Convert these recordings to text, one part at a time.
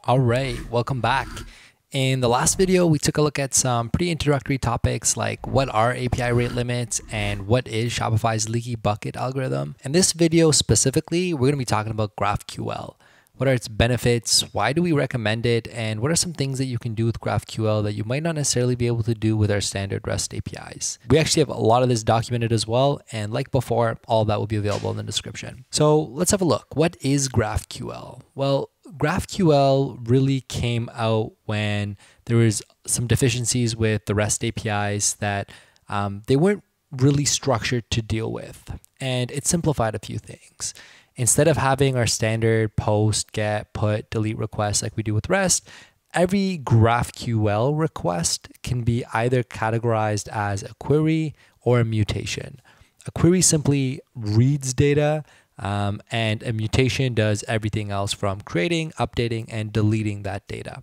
All right, welcome back. In the last video, we took a look at some pretty introductory topics like what are API rate limits and what is Shopify's leaky bucket algorithm. In this video specifically, we're going to be talking about GraphQL. What are its benefits? Why do we recommend it? And what are some things that you can do with GraphQL that you might not necessarily be able to do with our standard REST APIs? We actually have a lot of this documented as well. And like before, all of that will be available in the description. So let's have a look. What is GraphQL? Well, GraphQL really came out when there was some deficiencies with the REST APIs that they weren't really structured to deal with. And it simplified a few things. Instead of having our standard post, get, put, delete requests like we do with REST, every GraphQL request can be either categorized as a query or a mutation. A query simply reads data, and a mutation does everything else from creating, updating, and deleting that data.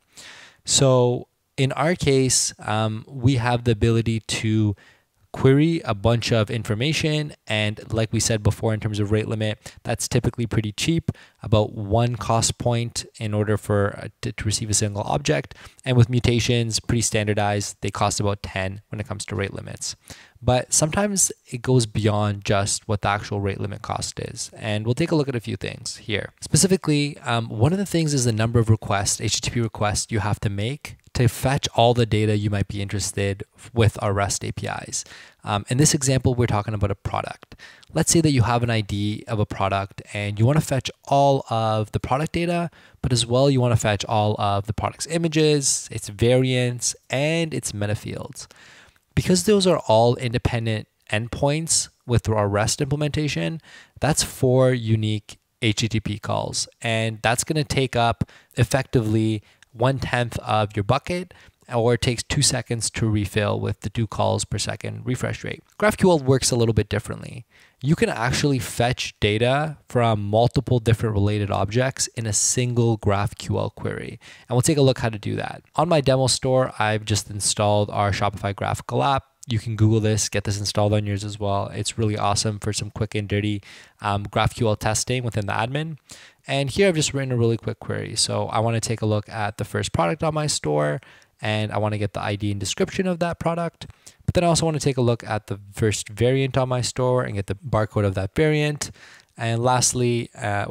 So in our case, we have the ability to query a bunch of information, and like we said before, in terms of rate limit, that's typically pretty cheap, about 1 cost point in order for to receive a single object. And with mutations, pretty standardized, they cost about 10 when it comes to rate limits. But sometimes it goes beyond just what the actual rate limit cost is. And we'll take a look at a few things here. Specifically, one of the things is the number of requests, HTTP requests you have to make to fetch all the data you might be interested with our REST APIs. In this example, we're talking about a product. Let's say that you have an ID of a product and you want to fetch all of the product data, but as well you want to fetch all of the product's images, its variants, and its meta fields. Because those are all independent endpoints with our REST implementation, that's 4 unique HTTP calls. And that's going to take up effectively 1/10 of your bucket, or it takes 2 seconds to refill with the 2 calls per second refresh rate. GraphQL works a little bit differently. You can actually fetch data from multiple different related objects in a single GraphQL query. And we'll take a look how to do that. On my demo store, I've just installed our Shopify GraphiQL App. You can Google this, get this installed on yours as well. It's really awesome for some quick and dirty GraphQL testing within the admin. And here I've just written a really quick query. So I want to take a look at the first product on my store, and I want to get the ID and description of that product. But then I also want to take a look at the first variant on my store and get the barcode of that variant. And lastly,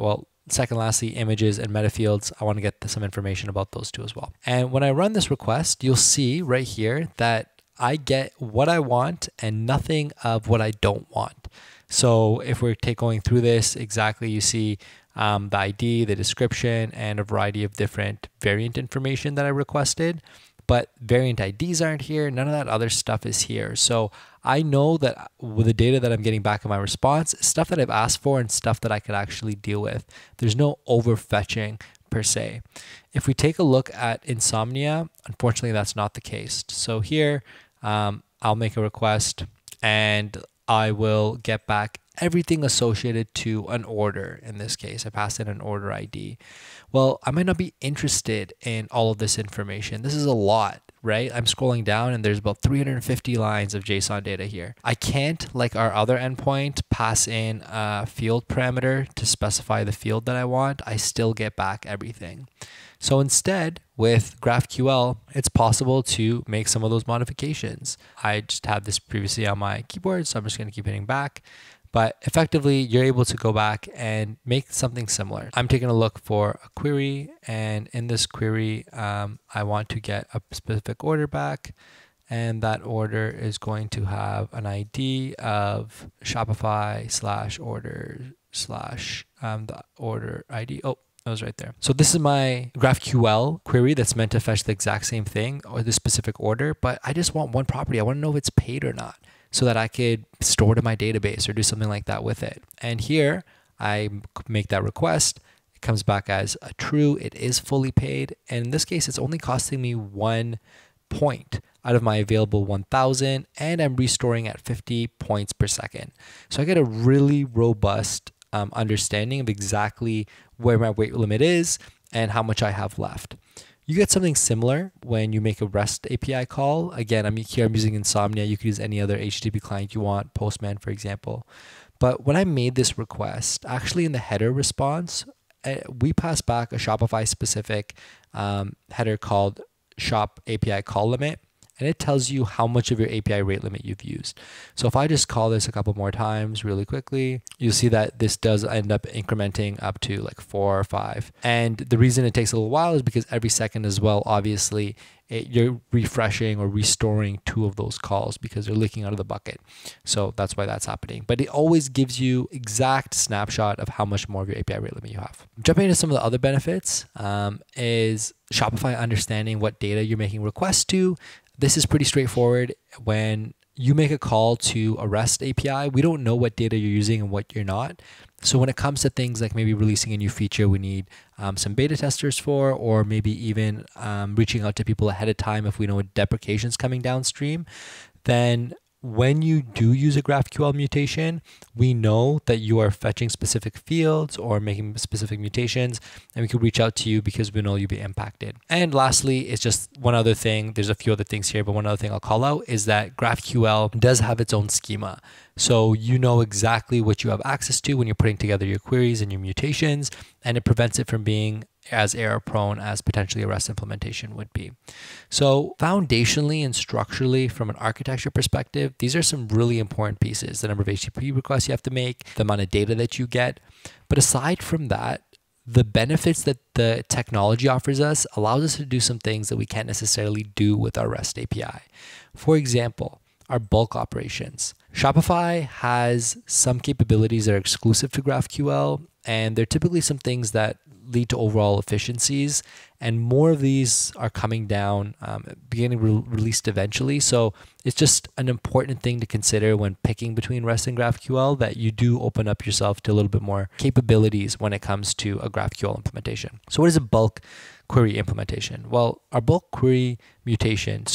lastly, images and meta fields. I want to get some information about those two as well. And when I run this request, you'll see right here that I get what I want and nothing of what I don't want. So if we're going through this exactly, you see the ID, the description, and a variety of different variant information that I requested. But variant IDs aren't here. None of that other stuff is here. So I know that with the data that I'm getting back in my response, stuff that I've asked for and stuff that I could actually deal with. There's no overfetching per se. If we take a look at Insomnia, unfortunately, that's not the case. So here, I'll make a request and I will get back everything associated to an order. In this case, I passed in an order ID. Well, I might not be interested in all of this information. This is a lot, right? I'm scrolling down and there's about 350 lines of JSON data here. I can't, like our other endpoint, pass in a field parameter to specify the field that I want. I still get back everything. So instead, with GraphQL, it's possible to make some of those modifications. I just had this previously on my keyboard, so I'm just going to keep hitting back. But effectively, you're able to go back and make something similar. I'm taking a look for a query, and in this query, I want to get a specific order back, and that order is going to have an ID of Shopify /order/ the order ID. Oh, that was right there. So this is my GraphQL query that's meant to fetch the exact same thing or the specific order, but I just want one property. I want to know if it's paid or not, so that I could store it in my database or do something like that with it. And here I make that request. It comes back as a true. It is fully paid. And in this case, it's only costing me 1 point out of my available 1,000, and I'm restoring at 50 points per second. So I get a really robust understanding of exactly where my weight limit is and how much I have left. You get something similar when you make a REST API call. Again, I'm using Insomnia. You could use any other HTTP client you want, Postman, for example. But when I made this request, actually in the header response, we pass back a Shopify specific header called shop API call limit, and it tells you how much of your API rate limit you've used. So if I just call this a couple more times really quickly, you'll see that this does end up incrementing up to like 4 or 5. And the reason it takes a little while is because every second as well, obviously, you're refreshing or restoring 2 of those calls because they're leaking out of the bucket. So that's why that's happening. But it always gives you exact snapshot of how much more of your API rate limit you have. Jumping into some of the other benefits is Shopify understanding what data you're making requests to. This is pretty straightforward. When you make a call to a REST API, we don't know what data you're using and what you're not. So when it comes to things like maybe releasing a new feature we need some beta testers for, or maybe even reaching out to people ahead of time if we know deprecation's coming downstream, then when you do use a GraphQL mutation, we know that you are fetching specific fields or making specific mutations, and we can reach out to you because we know you'll be impacted. And lastly, it's just one other thing. There's a few other things here, but one other thing I'll call out is that GraphQL does have its own schema. So you know exactly what you have access to when you're putting together your queries and your mutations, and it prevents it from being as error prone as potentially a REST implementation would be. So foundationally and structurally from an architecture perspective, these are some really important pieces. The number of HTTP requests you have to make, the amount of data that you get. But aside from that, the benefits that the technology offers us allows us to do some things that we can't necessarily do with our REST API. For example, our bulk operations. Shopify has some capabilities that are exclusive to GraphQL, and they're typically some things that lead to overall efficiencies, and more of these are coming down, beginning released eventually. So it's just an important thing to consider when picking between REST and GraphQL, that you do open up yourself to a little bit more capabilities when it comes to a GraphQL implementation. So what is a bulk query implementation? Well, our bulk query mutation,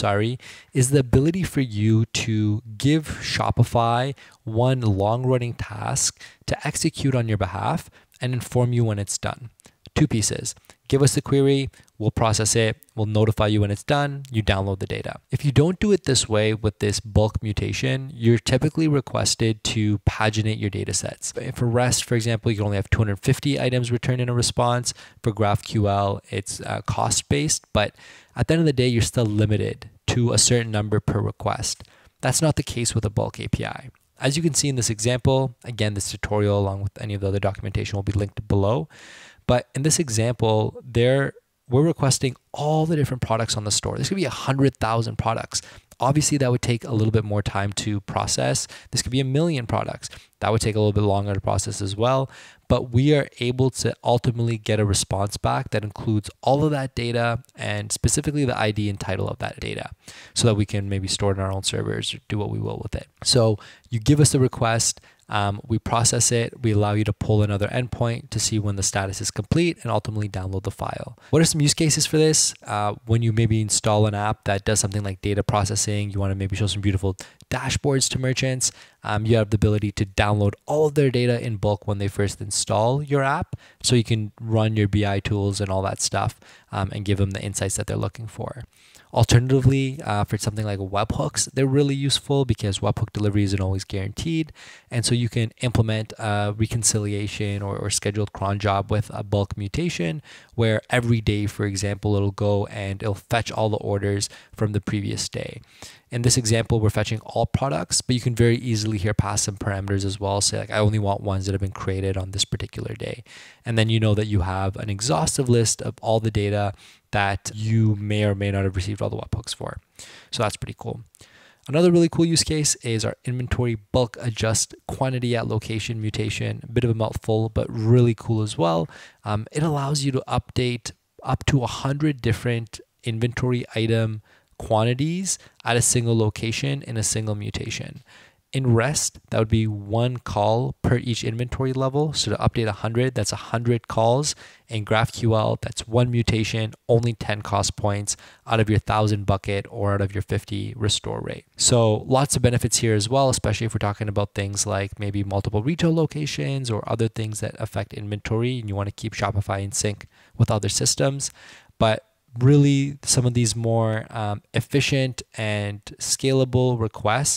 is the ability for you to give Shopify one long-running task to execute on your behalf and inform you when it's done. 2 pieces. Give us the query, we'll process it, we'll notify you when it's done, you download the data. If you don't do it this way with this bulk mutation, you're typically requested to paginate your data sets. For REST, for example, you can only have 250 items returned in a response. For GraphQL, it's cost-based, but at the end of the day, you're still limited to a certain number per request. That's not the case with a bulk API. As you can see in this example, again, this tutorial along with any of the other documentation will be linked below. But in this example, we're requesting all the different products on the store. This could be 100,000 products. Obviously, that would take a little bit more time to process. This could be 1 million products. That would take a little bit longer to process as well. But we are able to ultimately get a response back that includes all of that data and specifically the ID and title of that data, so that we can maybe store it in our own servers or do what we will with it. So you give us the request, we process it, we allow you to pull another endpoint to see when the status is complete and ultimately download the file. What are some use cases for this? When you maybe install an app that does something like data processing, you want to maybe show some beautiful dashboards to merchants, you have the ability to download all of their data in bulk when they first install your app, so you can run your BI tools and all that stuff and give them the insights that they're looking for. Alternatively, for something like webhooks, they're really useful because webhook delivery isn't always guaranteed. And so you can implement a reconciliation or scheduled cron job with a bulk mutation where every day, for example, it'll go and it'll fetch all the orders from the previous day. In this example, we're fetching all products, but you can very easily here pass some parameters as well. Say like, I only want ones that have been created on this particular day. And then you know that you have an exhaustive list of all the data that you may or may not have received all the webhooks for. So that's pretty cool. Another really cool use case is our inventory bulk adjust quantity at location mutation. A bit of a mouthful, but really cool as well. It allows you to update up to 100 different inventory item quantities at a single location in a single mutation. In REST, that would be 1 call per each inventory level. So to update 100, that's 100 calls. In GraphQL, that's 1 mutation, only 10 cost points out of your 1,000 bucket or out of your 50 restore rate. So lots of benefits here as well, especially if we're talking about things like maybe multiple retail locations or other things that affect inventory and you want to keep Shopify in sync with other systems. But really, some of these more efficient and scalable requests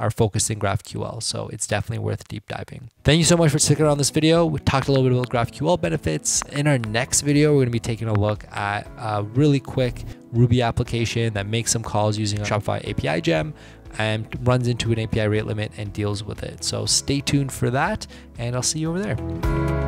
are focused in GraphQL. So it's definitely worth deep diving. Thank you so much for sticking around this video. We talked a little bit about GraphQL benefits. In our next video, we're going to be taking a look at a really quick Ruby application that makes some calls using a Shopify API gem and runs into an API rate limit and deals with it. So stay tuned for that, and I'll see you over there.